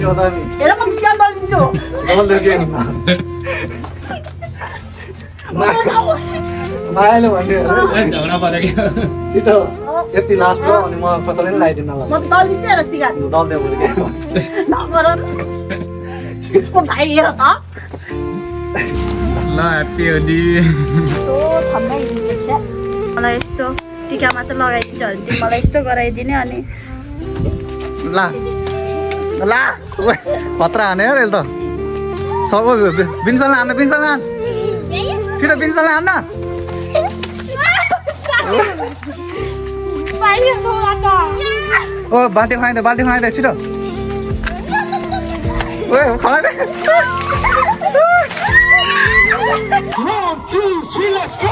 हो त नि हेर म स्क्यान दलिन्छु डल्ले के मायाले भन्यो झगडा परेको छिटो यति लास्ट हो अनि म कसैले पनि लगाइदिन म त दलिन्छु हेर सिगार दल्दे भने के नगर छिटो भाइ हेर त ल ह्यापी होली यस्तो ठन्डा हिँड्छ मलाई यस्तो टिका मात्र लगाइदिन्छ भने तिमी मलाई यस्तो गराइदिने अनि ला ला पत्रा हाने यार यसले त सको बिन्सलले हान्न छिटो बिन्सलले हान्न ओ बाल्टी खुवाइदे छिटो ओए खलाइदे 1, 2, 3, let's go!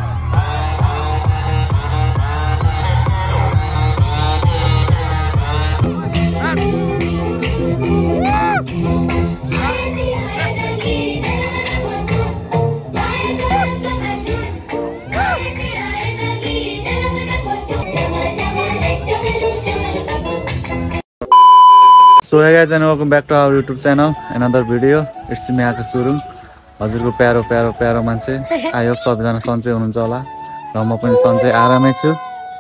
So hey guys and welcome back to our YouTube channel. Another video. It's me Akash Surung. हजुरको प्यारो मान्छे आई होप सबैजना सन्चै हुनुहुन्छ होला र म पनि सन्चै आरामै छु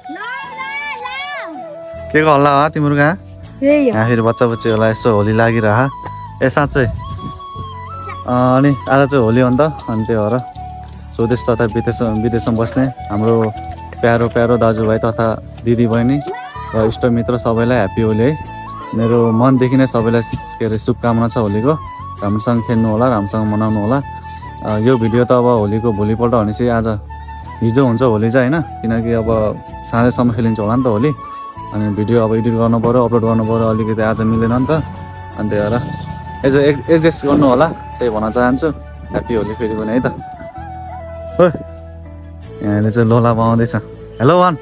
के को हल्ला हो तिम्रो कहाँ यहाँ फेरि बच्चा बच्चीहरूलाई यसो होली लागिरह ए साँच्चै अनि आज चाहिँ होली हो नि त अनि त्यही भएर स्वदेश तथा विदेशमा बस्ने हाम्रो प्यारो दाजुभाइ तथा दिदी बहिनी र इष्टमित्र सबैलाई ह्याप्पी होली है मेरो मनदेखि नै सबैलाई के अरे शुभकामना छ होलीको राम्रोसँग खेल्नु होला राम्रोसँग मनाउनु होला यो भिडियो त अब होलीको भोलिपल्ट भनेपछि आज हिजो हुन्छ होली चाहिँ होइन किनकि अब साँझैसम्म खेलिन्छ होला नि त होली अनि भिडियो अब एडिट गर्नु पऱ्यो अपलोड गर्नु पऱ्यो अलिकति आज मिलेन नि त अनि त्यही भएर एडजस्ट गर्नु होला त्यही भन्न चाहन्छु ह्याप्पी होली फेरि पनि है त हो यहाँले चाहिँ लोला पाउँदैछ हेलो वान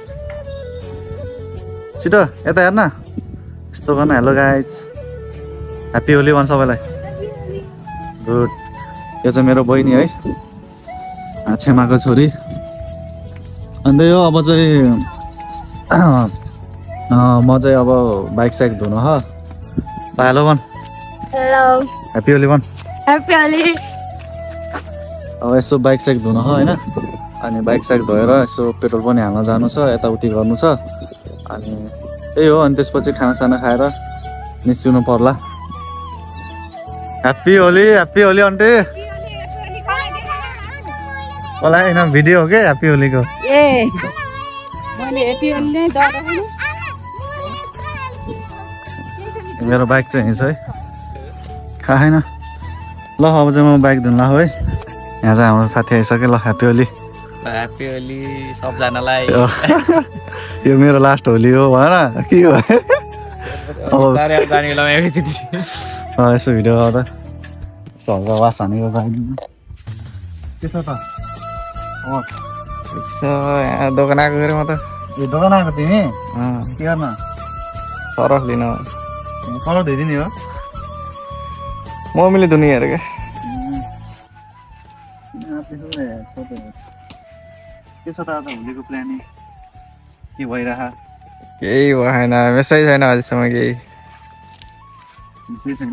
छिटो यता हेर्न यस्तो गर्न हेलो गाइज ह्याप्पी होली भन् सबैलाई गुड यो चाहिँ मेरो बहिनी है छेमाको छोरी अन्त यो अब चाहिँ म चाहिँ अब बाइक साइक धुनु ह हेलो भन् हेलो ह्याप्पी होली भन् ह्याप्पी होली अब यसो बाइक साइक धुनु ह होइन अनि बाइक साइक धोएर यसो पेट्रोल पनि हाल्न जानु छ यताउति गर्नु छ अनि त्यही हो अनि त्यसपछि खानासाना खाएर निस्किनु पर्ला ह्याप्पी होली आन्टी मलाई होइन भिडियो हो क्या ह्याप्पी होलीको ए मैले ह्याप्पी होली नै दर्दैन मेरो बाइक चाहिँ यहीँ छ है खाएन ल अब चाहिँ म बाइक धुन्ला हो है यहाँ चाहिँ हाम्रो साथी आइसक्यो ल ह्याप्पी होली सबजनालाई यो मेरो लास्ट होली हो भन के हो यसो भिडियो गर्दा यस्तो हल्का वास हानेको के छ त दोकान आएको गएर म त ए दोकान आएको तिमी के गर्न सरफ लिन कलर धोइदिने हो मम्मीले धुने हेर क्या के छ त आज होलीको प्लानिङ के भइरह केही भएन मेसै छैन अहिलेसम्म केही छैन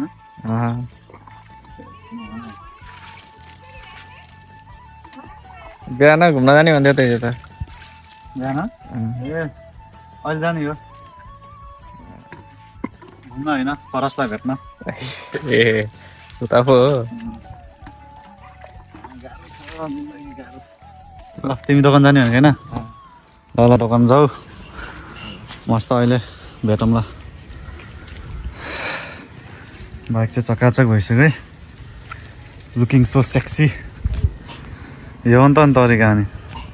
बिहान घुम्न जाने भन्थ्यो त हिजो त बिहान ए अहिले जाने हो घुम्न होइन परसलाई भेट्न ए उता पो हो ल तिमी दोकान जाने भनेको होइन ल दोकान जाऊ मस्त अहिले भेटौँ ल बाइक चाहिँ चकाचक भइसक्यो है लुकिङ सो सेक्सी यो हो नि त नि तरिका अनि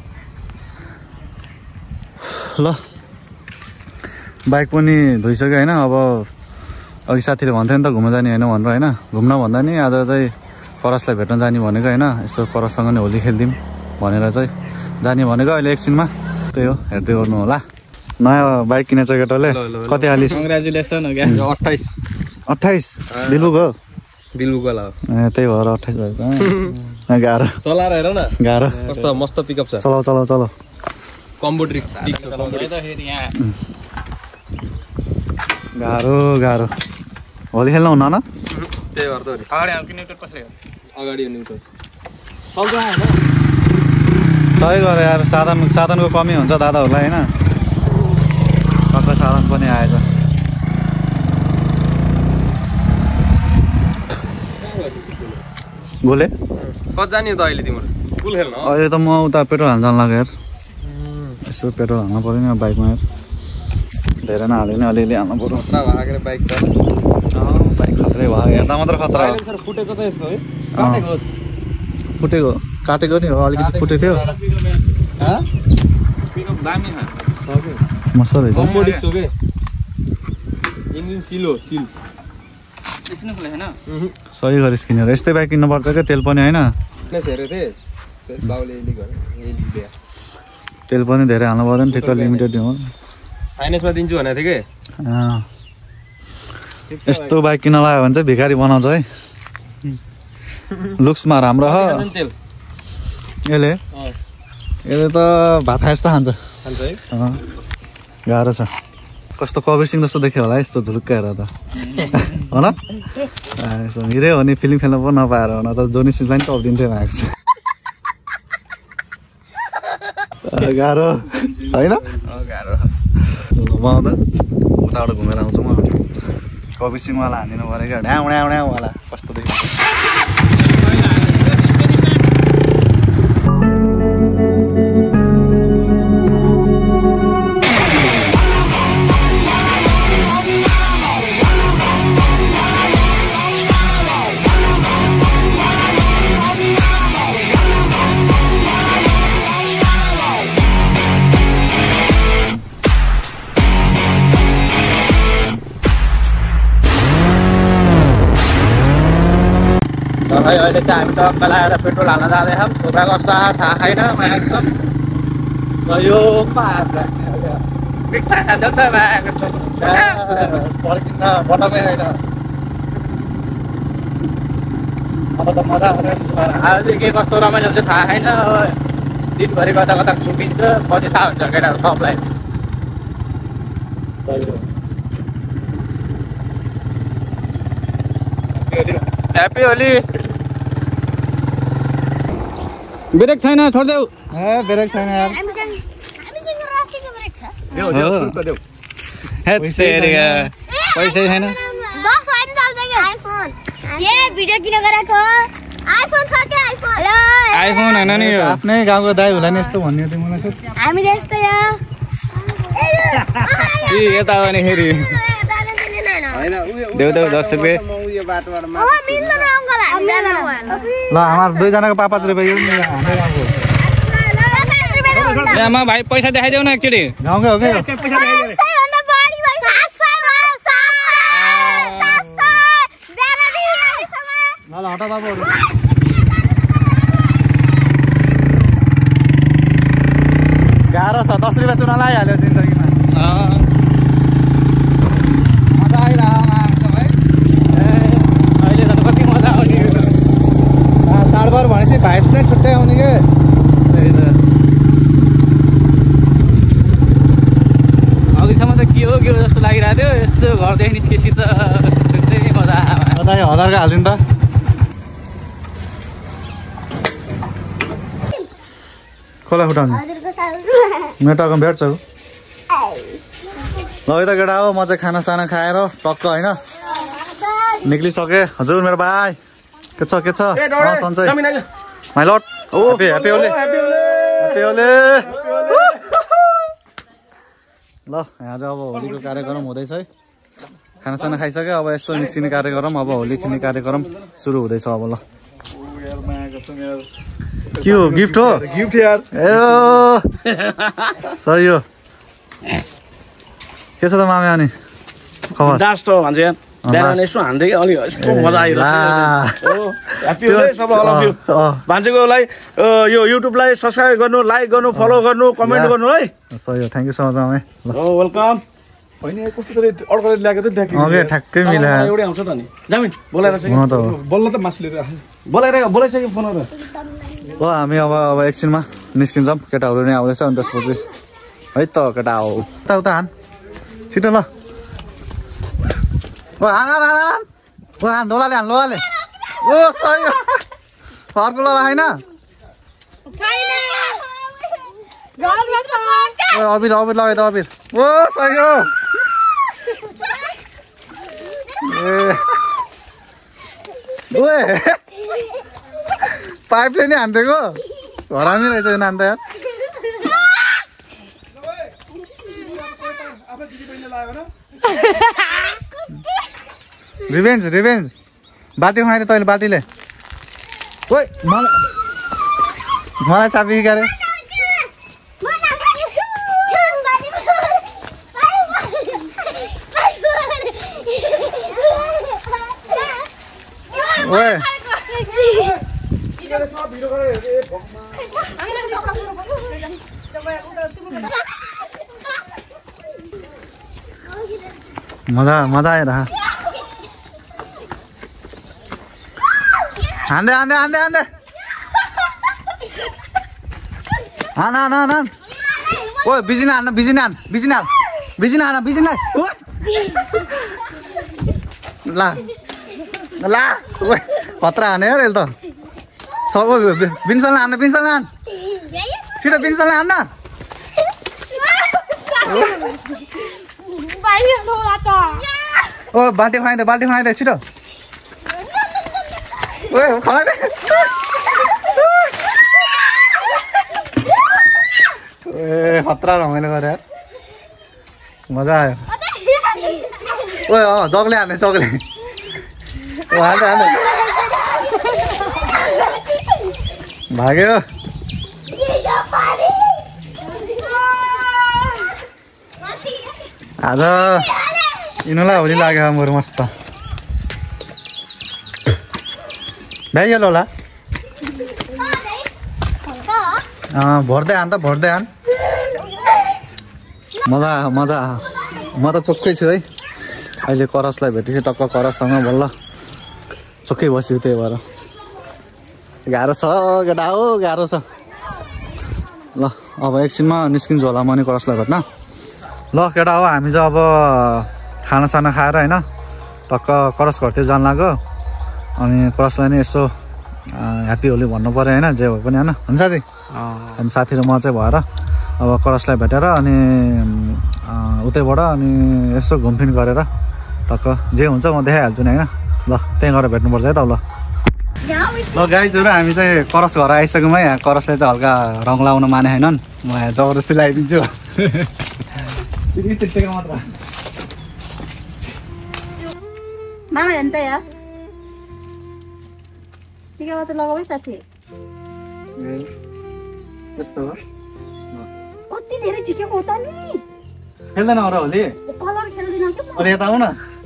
ल बाइक पनि धोइसक्यो होइन अब अघि साथीले भन्थ्यो नि त घुम्न जाने होइन भनेर होइन घुम्न भन्दा नि आज चाहिँ परसलाई भेट्न जाने भनेको होइन यसो परससँग नै होली खेलिदिउँ भनेर चाहिँ जाने भनेको अहिले एकछिनमा त्यही हो हेर्दै गर्नु होला नयाँ बाइक किनेछ केटाले कति हालिस् कङ्ग्रेचुलेसन 28 बिलुको बिलुको ल ए त्यही भएर 28 भएको गाह्रो चलाएर हेर न गाह्रो कस्तो मस्त पिकअप छ चलाउ कम्बो ट्रिक गाह्रो होली खेल्न हुन्न न त्यही भएर त हो नि अगाडि आउँ कि न्युट्रल कसले अगाडि न्युट्रल सक्दो आएन सही गरे यार साधनको कमी हुन्छ दादाहरूलाई होइन कता साधन पनि आएछ गोले कता जाने त अहिले तिम्रो पुल खेल्न अहिले त म उता पेट्रोल हाल्न जानु लाग्यो यार यसो पेट्रोल हाल्नु पऱ्यो नि बाइकमा यार धेरै नहाल्यो नि अलिअलि हाल्नु पऱ्यो खतरा भागेर बाइक त बाइक खत्रै भयो हेर्दा मात्र खतरा हो सर फुटेछ त यसको है काटेको होस् फुटेको काटेको नि हो अलिकति फुटेको थियो दामी मस्त रहेछ कम्बो डिस्क हो के इन्जिन सिल हो सिल सही गरिस् किनेर यस्तै बाइक किन्नुपर्छ क्या तेल पनि होइन हेरेको थिएँ बाउले तेल पनि धेरै हाल्नु पर्दैन ठिक्क लिमिटेड हो फाइनेन्समा दिन्छु भनेको थिएँ कि यस्तो बाइक किन्न लाग्यो भने चाहिँ भिखारी बनाउँछ है लुक्समा राम्रो हो यसले त भात खाए जस्तो खान्छ गाह्रो छ कस्तो कबीर सिंह जस्तो देख्यो होला यस्तो झुलुक्का हेर त हो न हिरै हो नि फिल्म खेल्न पो नपाएर हो न त जोनी सिजलाई पनि टपिदिन्थ्यो भएको छ गाह्रो होइन म त उताबाट घुमेर आउँछु म कबीर सिंहवाला हानिदिनु पऱ्यो क्या ढ्याउ ढ्याउ ढ्याउवाला कस्तो देखिन्छ अहिले चाहिँ हामी टक्क लगाएर पेट्रोल हाल्न जाँदैछौँ खुट्टा कस्तो आयो थाहा छैन एकदम सहयोगमा फर्किन्न बटामै होइन अब त मजा आउँदैन आज के कस्तो रमाइलो चाहिँ थाहा छैन दिनभरि कता कता घुमिन्छ पछि थाहा हुन्छ केटाहरू सबलाई ह्याप्पी होली ब्रेक छैन छोडिदेऊ ब्रेक छैन यार पैसै छैन आइफोन होइन नि आफ्नै गाउँको दाइ होला नि यस्तो भन्ने थियो मलाई यता हो नि फेरि देऊ 10 रुपियाँ ल हाम्रो दुईजनाको 5-5 रुपियाँ आमा भाइ पैसा देखाइदेऊ न एकचोटि गाउँकै हो कि ल हटा बाबुहरू गाह्रो छ 10 रुपियाँ चुना लगाइहाल्यो जिन्दगीमा मजा आइरहेको है अहिले त कति मजा आउने चाडबाड भनेपछि भाइब्स नै छुट्टै आउने के अघिसम्म त के हो जस्तो लागिरहेको थियो यस्तो घरदेखि निस्केपछि त मजा आयो 1000 हालिदिनु त खोला खुटाउनु मेरो टक्क भेट्छौ ल यता केटा हो म चाहिँ खानासाना खाएर टक्क होइन निक्लिसकेँ हजुर मेरो भाइ के छ सन्चै माइ लट ह्याप्पी होली ल यहाँ चाहिँ अब होलीको कार्यक्रम हुँदैछ है खानासाना खाइसक्यो अब यस्तो निस्किने कार्यक्रम अब होली खेल्ने कार्यक्रम सुरु हुँदैछ अब ल के हो गिफ्ट हो गिफ्ट यार ए सही हो के छ त मामे अनि खबर डास्ट भन्छ यार बिहान यसो हान्दै अलि यस्तो मजा आइरहेको ह्याप्पी होली सब अल अफ यु भान्जेकोलाई यो युट्युबलाई सब्स्क्राइब गर्नु लाइक गर्नु फलो गर्नु कमेन्ट गर्नु है सही हो थ्याङ्क यू सो मच मामे ल वेलकम होइन कस्तो गरी अर्को ल्याएको थियो ठ्याक्कै मिलायो एउटै आउँछ त नि जामिन बोलाएर बल्ल त मासु लिएर बोलाइसक्यो फोनहरू ल हामी अब एकछिनमा निस्किन्छौँ केटाहरू नै आउँदैछ अनि त्यसपछि है त केटा हो उता हान छिटो ल ओ हान हान हान हान ओ हान लोलाले हान लोलाले ओ सही हो अर्को लोला हैन ओ अबिर अबिर लगाइ त अबिर ओ सही हो ओए पाइपले नि हान्देको हरामी रहेछ यो नान त यार रिभेन्ज रिभेन्ज बाटी खुवाइदियो तैँले बाटीले ओइ मलाई चापी गरे ओए मजा मजा आएर हान्दै हान्दै हान्दै हान्दै हान हान हान हान ओए बिजिन हान बिजिन हान बिजिन हान बिजिन हान बिजिन हान ला ला ओए खतरा हाने यार यसले त सब बिन्सल हान्न बिन्सल हान छिटो बिन्सल हान्न ओ बाटी खुवाइदे छिटो ओए खुवाइदे ए खतरा रमाइलो गरे यार मजा आयो ओए जगले हान्ने जगले हान्दै हान्दै भाग्यो आज यिनीलाई होली लाग्यो मेरो मस्त भ्याइहाल्यो होला भर्दै हान त भर्दै हान मजा मजा म त चोक्कै छु है अहिले करसलाई भेटेपछि टक्क करससँग बल्ल चोक्कै बस्यो त्यही भएर गाह्रो छ केटा हो गाह्रो छ ल अब एकछिनमा निस्किन्छु होला म नि करसलाई भेट्न ल केटा हो हामी चाहिँ अब खानासाना खाएर होइन टक्क करस घरतिर जान लाग्यो अनि करसलाई नि यसो ह्याप्पी होली भन्नु पऱ्यो होइन जे भए पनि होइन हुन्छ साथी अनि साथी र म चाहिँ भएर अब करसलाई भेटेर अनि उतैबाट अनि यसो घुमफिर गरेर टक्क जे हुन्छ म देखाइहाल्छु नि होइन ल त्यहीँ गएर भेट्नुपर्छ है त ल गाइजहरू हामी चाहिँ करस घर आइसक्यौँ है यहाँ करसले चाहिँ हल्का रङ लाउन माने होइनन् म यहाँ जबरजस्ती लगाइदिन्छु मात्र मामा हेर्नु त यार टिका मात्र लगाऊ है साथी कति धेरै झिकेको हो त नि खेल्दैन हो र होली कलर खेल्दैन के अरे यता आऊ न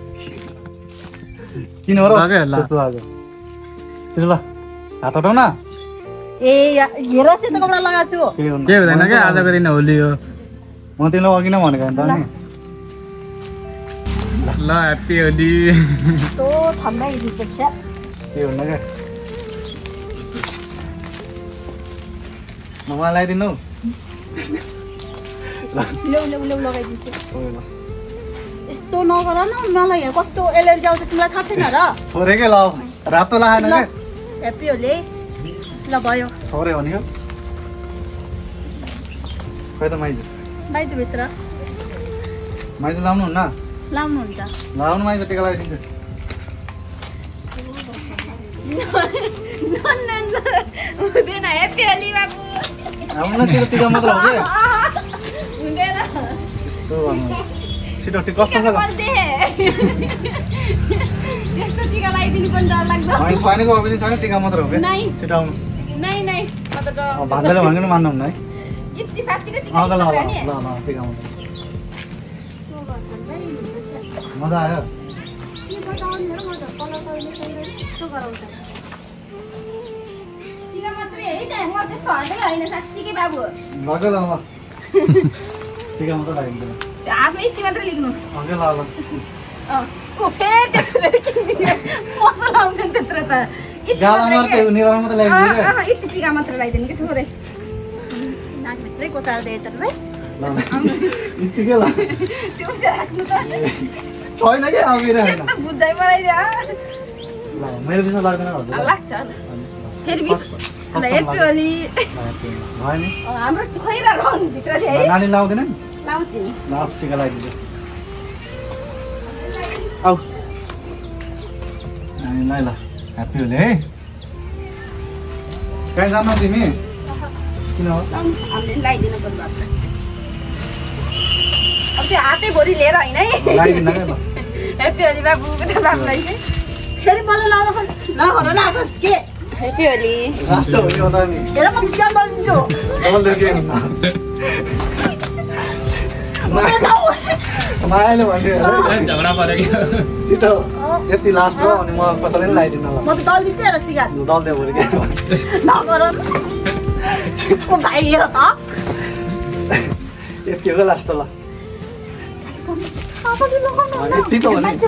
किन हो र त्यस्तो आएको ल हात हटाउ न ए हेर सेतो कपडा लगाएको छु के हुँदैन क्या आजको दिन होली हो म तिमीलाई अघि नै भनेको नि त नि ल ह्याप्पी होली तो ठन्डा हिजो छ के हुन्न क्या मलाई लगाइदिनु ल्याउ लगाइदिन्छु यस्तो नगर न मलाई कस्तो एलर्जी आउँछ तिमीलाई थाहा छैन र छोरेकै ल रातो लगाएन क्या ह्याप्पी होली ल भयो छोरे हो नि हो खै त माइजू भित्र माइजू लाउनु हुन्न लाउनुहुन्छ लाउनु माइजू टिका लगाइदिन्छु हुँदैन ह्याप्पी होली बाबु आउनु न छिटो टिका मात्र हो क्या हुँदैन यस्तो भन्नु छिटो टिका कस्तो छ त्यस्तो टिका लगाइदिनु पनि डर लाग्दो होइन छैनको अभिले छैन टिका मात्र हो क्या छिटो आउनु नै नै म त डर भान्जाले भनेको मान्नुहुन्न है यति साच्चै टिका ल टिका मात्र मजा आयो टिका मात्रै है त म त्यस्तो हल्दै होइन साच्चीकै बाबु लग्यो ल टिका मात्र लगाइदिन्छ आफ्नो इच्छा मात्रै लेख्नु ल लाउँदैन त्यत्रो त यति टिका मात्र लगाइदिनु कि थोरै नाकभित्रै कोचार दिएछन् है यतिकै ल त्यो राख्नु त छैन के अघिर हैन बुझाइ बनाइदिया ल मेरो विश्वास लाग्दैन हजुर लाग्छ फेरि बिस ह्यापी होली भयो नि हाम्रो खैरा रङ भित्र है नानी लाउँदैन नि लाउँछु नि ल टिका लगाइदिन्छु आउ नानीलाई ल ह्यापी होली है कहीँ जानु तिमी किन हो हामीले लगाइदिनु पर्छ अब त्यो हातै भरि लिएर होइन है लगाइदिनु के ल ह्यापी होली बाबुको त बाबुलाई चाहिँ फेरि मलाई लाउन नगर न बस के ह्यापी होली लास्ट होली हो त नि हेर म बिस्कान बनिन्छु बोल्दै के मायाले भन्यो झगडा परेको छिटो यति लास्ट हो अनि म कसैले पनि लगाइदिनु ल म त दल दिन्छु हेर सिगार दल्दै भोलि के नगर ओ भाइ हेर त यति हो लास्ट ल यति त हो नि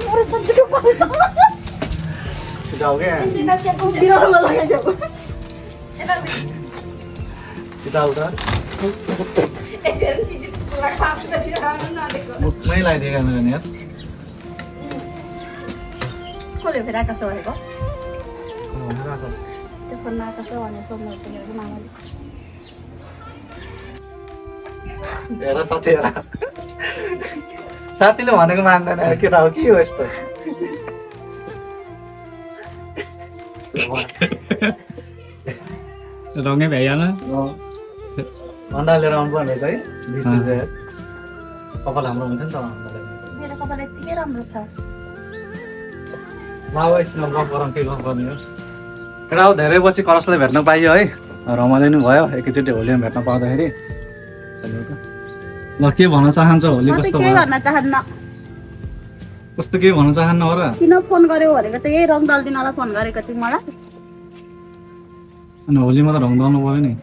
छिटो आऊ क्या छिटो आऊ त मुखमै लगाइदिएका मेरो नि यार कसले फेरि आकाश भनेको राखोस् त्यो फोनमा आकाश भनेर सोध्नुहुन्छ मेरो मामाले हेर साथी हेर साथीले भनेको मान्दैन केटा हो के हो यस्तो रङै भइहाल्न अन्डा लिएर आउनु पर्ने रहेछ है बिर्सिन्छ यार कपाल हाम्रो हुन्छ नि त मेरो कपाल यतिकै राम्रो छ अब एकछिन गफ गरौँ के गफ गर्ने हो केटा हो धेरै पछि करसलाई भेट्न पाइयो है रमाइलो नि भयो एकैचोटि होलीमा भेट्न पाउँदाखेरि ल के भन्न चाहन्छ होली कस्तो के गर्न चाहन्न कस्तो के भन्न चाहन्न हो र किन फोन गर्यो भनेको त यही रङ दल्दिनलाई फोन गरेको थिएँ मलाई अनि होलीमा त रङ दल्नु पर्यो नि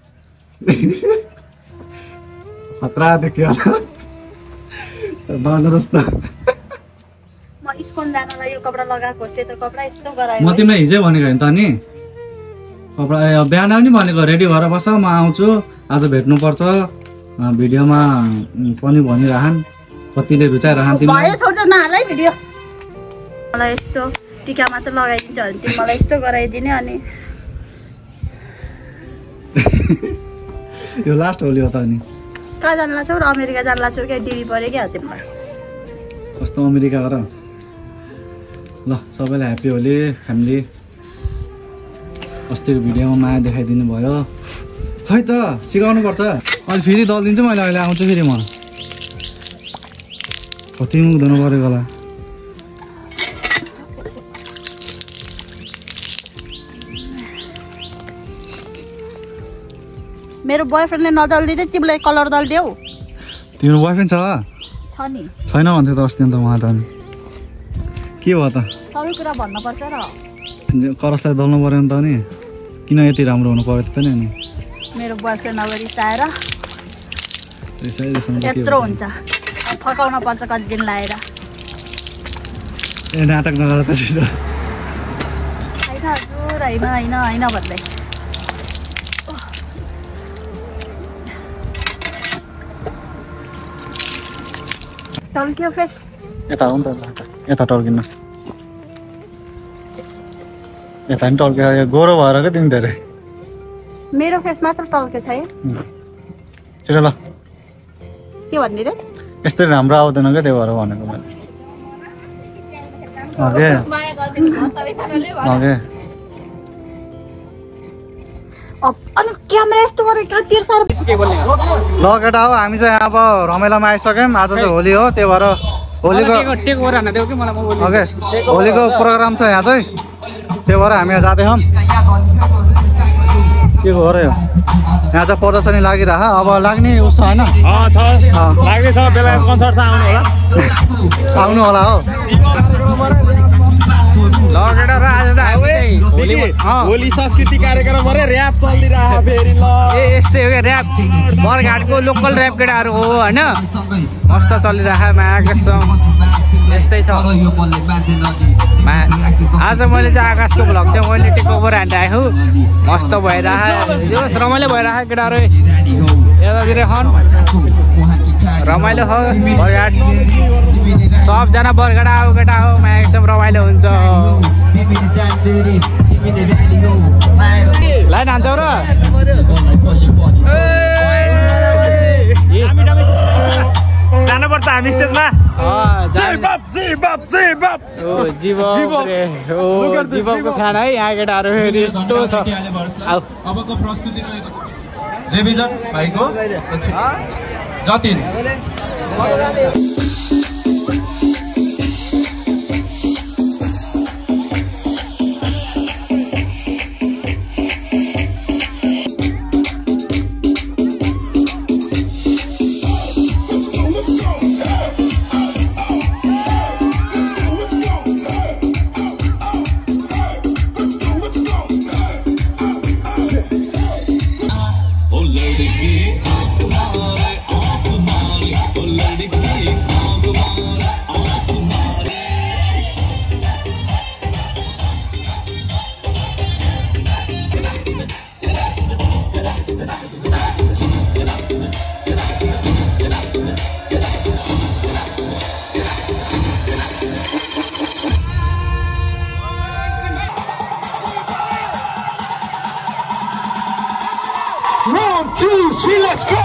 खतरा देखियो बाँदरस् त म स्कुल जानलाई यो कपडा लगाएको सेतो कपडा यस्तो गरायो म तिमीलाई हिजै भनेको होइन त नि कपडा बिहान पनि भनेको रेडी भएर बस म आउँछु आज भेट्नुपर्छ भिडियोमा पनि भनिरहन् कतिले रुचाइरहन् तिमी भयो छोड्छ नहालै भिडियो मलाई यस्तो टिका मात्र लगाइदिन्छ भने तिमी मलाई यस्तो गराइदिने अनि यो लास्ट होली हो त अनि कहाँ जान्ला छौ र अमेरिका जान्ला छौ क्या डिडी पऱ्यो क्या तिमीलाई कस्तो अमेरिका गर ल सबैलाई ह्याप्पी होली फ्यामिली अस्तिको भिडियोमा माया देखाइदिनु भयो खै त सिकाउनु पर्छ अनि फेरि दलिदिन्छु मैले अहिले आउँछु फेरि म कति मुख धुनु पऱ्यो होला मेरो बोयफ्रेन्डले नदल्दिँदै तिमीलाई कलर दल्देऊ तिम्रो बोयफ्रेन्ड छ छ नि छैन भन्थ्यो त अस्ति त उहाँ त अनि के भयो त सबै कुरा भन्नुपर्छ र करसलाई दल्नु पऱ्यो नि त अनि किन यति राम्रो हुनु पऱ्यो त नि अनि मेरो बोयफ्रेन्ड अब रिसाएर यत्रो हुन्छ फकाउन पर्छ कति दिन लाएर ए नाटक नगर त छिटो होइन हजुर होइन भन्दै टल्क्यो फेस यता हो नि त यता टल्किनु यता पनि टल्क्यो गोरो भएर क्या तिमी धेरै मेरो फेस मात्र टल्के छ है छिटो ल के भन्ने रे यस्तै राम्रो आउँदैन क्या त्यही भएर भनेको मैले अनि क्यामेरा यस्तो गरेर कति साह्रो ल केटा हो हामी चाहिँ अब रमाइलोमा आइसक्यौँ आज चाहिँ होली हो त्यही भएर होलीको प्रोग्राम छ यहाँ चाहिँ त्यही भएर हामी यहाँ जाँदैछौँ के हो र यो यहाँ चाहिँ प्रदर्शनी लागिरह अब लाग्ने उस्तो होइन आउनु होला हो होली संस्कृति कार्यक्रम ऱ्याप चलिरहेको फेरि ल यस्तै हो क्या ऱ्याप बरघाटको लोकल ऱ्याप केटाहरू हो होइन मस्त चलिरहेको मायाकसम यस्तै छ आज मैले चाहिँ आकाशको भ्लग चाहिँ मैले टेक ओभर हान्नु मस्त भइरहेको रमाइलो भइरहेको केटाहरू यतातिर रमाइलो हो बरघाट सबजना बरगडा हो केटा हो माया सब रमाइलो हुन्छ लाइन हान्छौ र जानुपर्छ हामी स्टेजमा जीवको फ्यान है यहाँ केटाहरू यस्तो छ अबको प्रस्तुति रहेको छ जेभिजन भाइको Jatin One, two, three, let's go!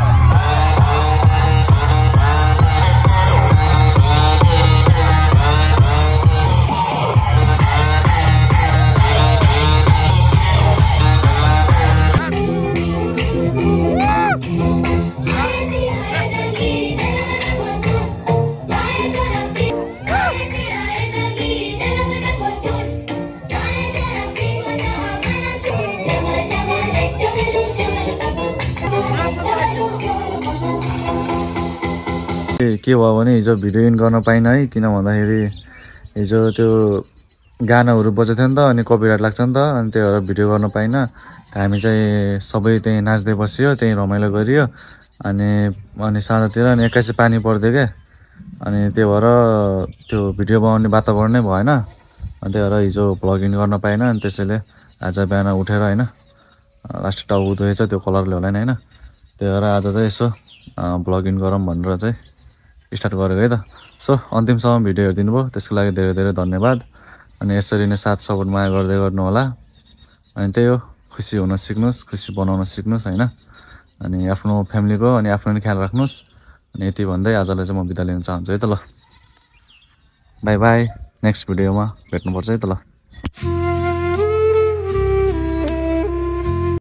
के भयो भने हिजो भिडियो इन गर्न पाइनँ है किन भन्दाखेरि हिजो त्यो गानाहरू बजेको थियो नि त अनि कपिराइट लाग्छ नि त अनि त्यही भएर भिडियो गर्न पाइनँ हामी चाहिँ सबै त्यहीँ नाच्दै बसियो त्यहीँ रमाइलो गरियो अनि साँझतिर अनि एक्काइसी पानी पर्थ्यो क्या अनि त्यही भएर त्यो भिडियो बनाउने वातावरण नै भएन अनि त्यही भएर हिजो भ्लग इन गर्न पाइनँ अनि त्यसैले आज बिहान उठेर होइन लास्ट टाउको दुखेछ त्यो कलरले होला नि होइन त्यही भएर आज चाहिँ यसो भ्लग इन गरौँ भनेर चाहिँ स्टार्ट गरेको है त सो अन्तिमसम्म भिडियो हेरिदिनु भयो त्यसको लागि धेरै धेरै धन्यवाद अनि यसरी नै साथ सपोर्ट माया गर्दै गर्नु होला अनि त्यही हो खुसी हुन सिक्नुहोस् खुसी बनाउन सिक्नुहोस् होइन अनि आफ्नो फ्यामिलीको अनि आफ्नो नि ख्याल राख्नुहोस् अनि यति भन्दै आजलाई चाहिँ म बिदा लिन चाहन्छु है त ल बाई बाई नेक्स्ट भिडियोमा भेट्नुपर्छ है त ल